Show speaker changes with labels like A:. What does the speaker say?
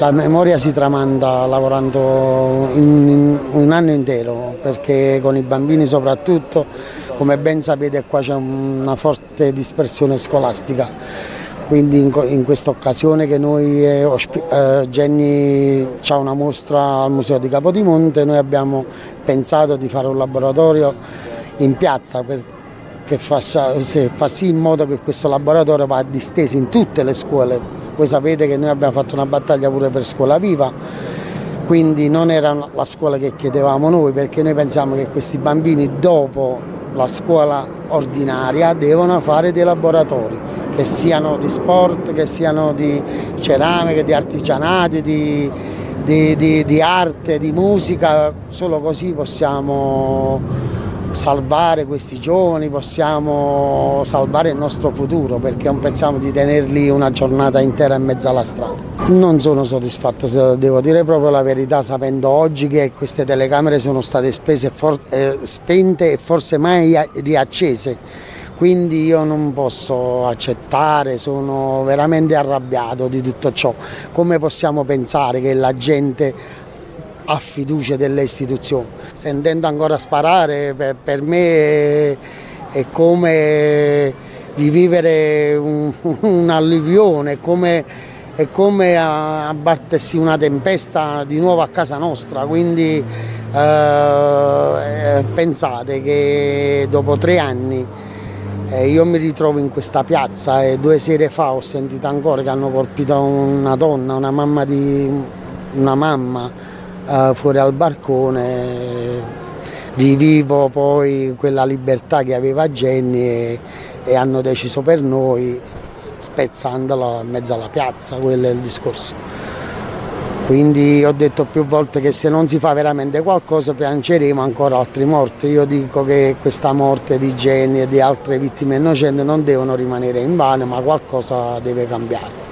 A: La memoria si tramanda lavorando in un anno intero, perché con i bambini soprattutto, come ben sapete, qua c'è una forte dispersione scolastica. Quindi in questa occasione che noi Genny c'ha una mostra al Museo di Capodimonte, noi abbiamo pensato di fare un laboratorio in piazza che fa sì in modo che questo laboratorio va disteso in tutte le scuole. Voi sapete che noi abbiamo fatto una battaglia pure per Scuola Viva, quindi non era la scuola che chiedevamo noi, perché noi pensiamo che questi bambini dopo la scuola ordinaria devono fare dei laboratori, che siano di sport, che siano di ceramica, di artigianati, di arte, di musica. Solo così possiamo salvare questi giovani, possiamo salvare il nostro futuro, perché non pensiamo di tenerli una giornata intera in mezzo alla strada. Non sono soddisfatto, se devo dire proprio la verità, sapendo oggi che queste telecamere sono state spente e forse mai riaccese. Quindi io non posso accettare, sono veramente arrabbiato di tutto ciò. Come possiamo pensare che la gente ha fiducia delle istituzioni? Sentendo ancora sparare, per me è come rivivere un'alluvione, è come abbattersi una tempesta di nuovo a casa nostra. Quindi pensate che dopo 3 anni io mi ritrovo in questa piazza e 2 sere fa ho sentito ancora che hanno colpito una donna, una mamma fuori al balcone. Rivivo poi quella libertà che aveva Genny e hanno deciso per noi, spezzandola in mezzo alla piazza. Quello è il discorso. Quindi ho detto più volte che se non si fa veramente qualcosa piangeremo ancora altri morti. Io dico che questa morte di Genny e di altre vittime innocenti non devono rimanere invane, ma qualcosa deve cambiare.